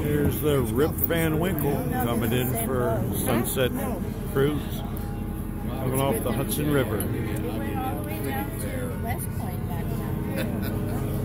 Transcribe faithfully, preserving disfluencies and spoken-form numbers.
Here's the Rip Van Winkle coming in for Sunset Cruise, coming off the Hudson River.